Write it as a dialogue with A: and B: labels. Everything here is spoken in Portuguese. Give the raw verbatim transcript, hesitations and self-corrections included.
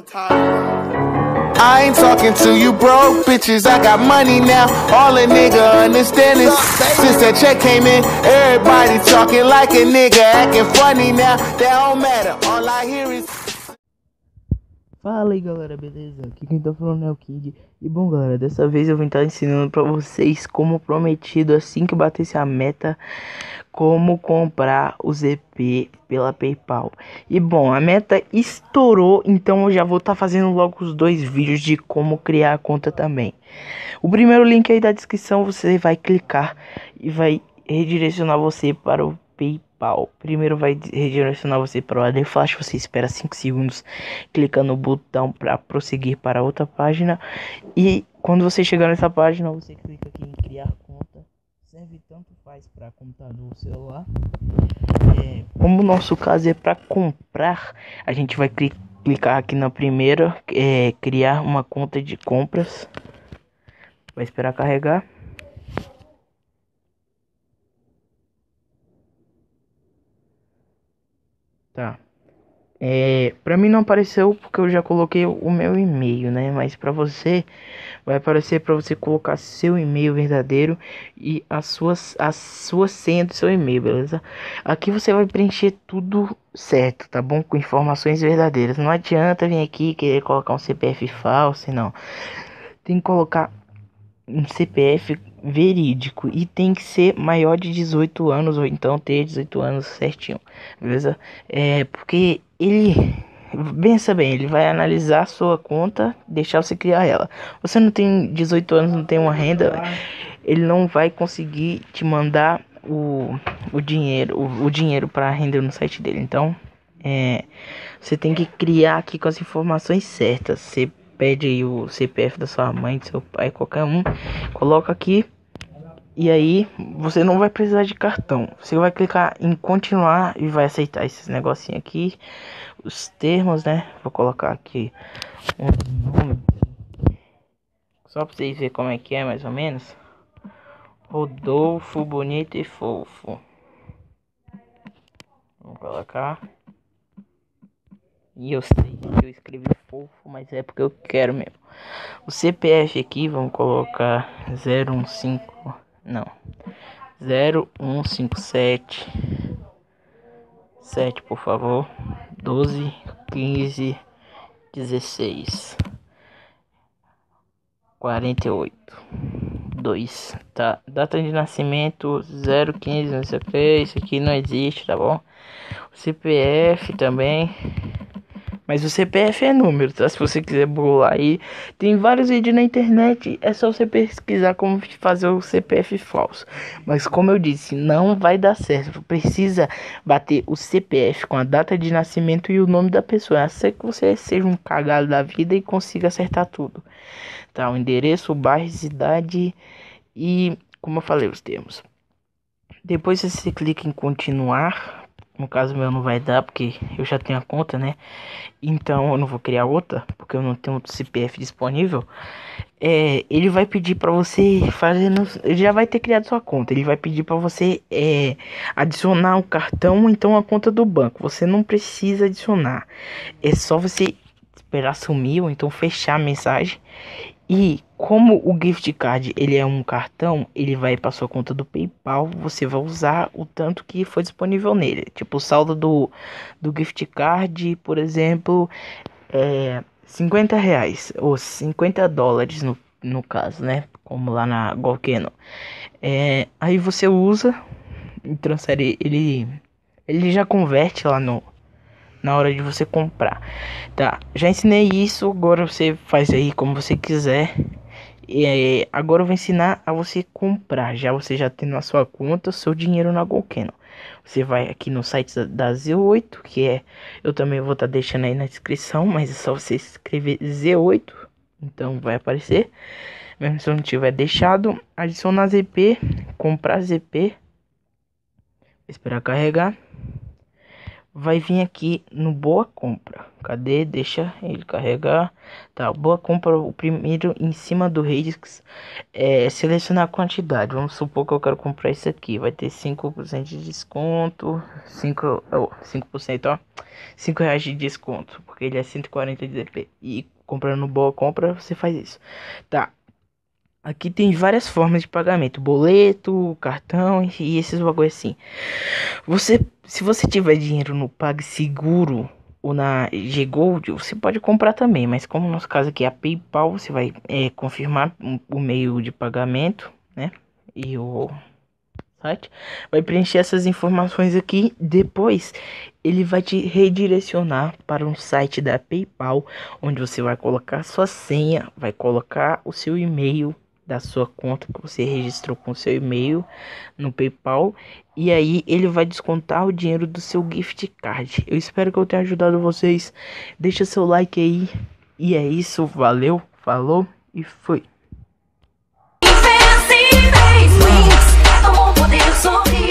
A: I ain't talking to you broke bitches, I got money now. All a nigga understand is since that check came in, everybody talking like a nigga, acting funny now. That don't matter, all I hear is.
B: Fala aí galera, beleza? Aqui quem tá falando é o King. E bom galera, dessa vez eu vim estar ensinando pra vocês, como prometido, assim que batesse a meta, como comprar o Z P pela PayPal. E bom, a meta estourou, então eu já vou estar fazendo logo os dois vídeos de como criar a conta também. O primeiro link aí da descrição, você vai clicar e vai redirecionar você para o PayPal. Primeiro vai redirecionar você para o A D Flash, você espera cinco segundos, clica no botão para prosseguir para outra página. E quando você chegar nessa página, você clica aqui em criar conta. Serve tanto faz para computador ou celular. É, como o nosso caso é para comprar, a gente vai cli clicar aqui na primeira, é, criar uma conta de compras. Vai esperar carregar. Tá. É, pra mim não apareceu porque eu já coloquei o meu e-mail, né? Mas pra você vai aparecer para você colocar seu e-mail verdadeiro e as suas a sua senha do seu e-mail, beleza? Aqui você vai preencher tudo certo, tá bom? Com informações verdadeiras. Não adianta vir aqui e querer colocar um C P F falso, não. Tem que colocar um C P F verídico e tem que ser maior de dezoito anos ou então ter dezoito anos certinho, beleza? É porque ele, pensa bem, ele vai analisar a sua conta, deixar você criar ela. Você não tem dezoito anos, não tem uma renda, ele não vai conseguir te mandar o, o dinheiro, o, o dinheiro para render no site dele. Então, é, você tem que criar aqui com as informações certas. Você pede aí o C P F da sua mãe, do seu pai, qualquer um, coloca aqui. E aí você não vai precisar de cartão. Você vai clicar em continuar e vai aceitar esses negocinhos aqui, os termos, né? Vou colocar aqui um nome só pra vocês verem como é que é, mais ou menos. Rodolfo Bonito e Fofo. Vou colocar. E eu sei que eu escrevi fofo, mas é porque eu quero mesmo. O C P F aqui, vamos colocar zero um cinco, não, zero um cinco sete sete, por favor, doze, quinze, dezesseis, quarenta e oito, dois, tá? Data de nascimento zero quinze, não sei o que, isso aqui não existe, tá bom? O C P F também. Mas o C P F é número, tá? Se você quiser bolar aí, tem vários vídeos na internet. É só você pesquisar como fazer o C P F falso. Mas como eu disse, não vai dar certo. Precisa bater o C P F com a data de nascimento e o nome da pessoa. A ser que você seja um cagado da vida e consiga acertar tudo. Tá? O endereço, o bairro, cidade e, como eu falei, os termos. Depois você clica em continuar. No caso meu não vai dar porque eu já tenho a conta, né? Então eu não vou criar outra porque eu não tenho outro C P F disponível. É, ele vai pedir para você fazer, no, ele já vai ter criado sua conta. Ele vai pedir para você é, adicionar o cartão ou então a conta do banco. Você não precisa adicionar. É só você esperar sumir ou então fechar a mensagem. E como o gift card ele é um cartão, ele vai para sua conta do PayPal, você vai usar o tanto que foi disponível nele. Tipo o saldo do, do gift card, por exemplo, é cinquenta reais ou cinquenta dólares no, no caso, né? Como lá na Golkeno. É, aí você usa e transfere, ele, ele já converte lá no... na hora de você comprar, tá? Já ensinei isso, agora você faz aí como você quiser. E é, agora eu vou ensinar a você comprar. Já você já tendo na sua conta o seu dinheiro na Golkeno. Você vai aqui no site da, da Z oito, que é, eu também vou estar tá deixando aí na descrição, mas é só você escrever Z oito, então vai aparecer. Mesmo se eu não tiver deixado, adicionar Z P, comprar Z P, esperar carregar. vai vir aqui no Boa Compra. Cadê? Deixa ele carregar. Tá, Boa Compra, o primeiro em cima do Redux. É selecionar a quantidade. Vamos supor que eu quero comprar isso aqui. Vai ter cinco por cento de desconto. cinco, oh, cinco por cento, ó. cinco reais de desconto. Porque ele é cento e quarenta de D P. E comprando no Boa Compra, você faz isso. Tá. Aqui tem várias formas de pagamento, boleto, cartão e esses bagulho assim. Você, se você tiver dinheiro no PagSeguro ou na G-Gold, você pode comprar também. Mas como no nosso caso aqui é a PayPal, você vai é, confirmar o meio de pagamento, né? E o site vai preencher essas informações aqui. Depois ele vai te redirecionar para um site da PayPal, onde você vai colocar sua senha, vai colocar o seu e-mail da sua conta que você registrou com seu e-mail no PayPal, e aí ele vai descontar o dinheiro do seu gift card. Eu espero que eu tenha ajudado vocês. Deixa seu like aí. E é isso, valeu, falou e fui.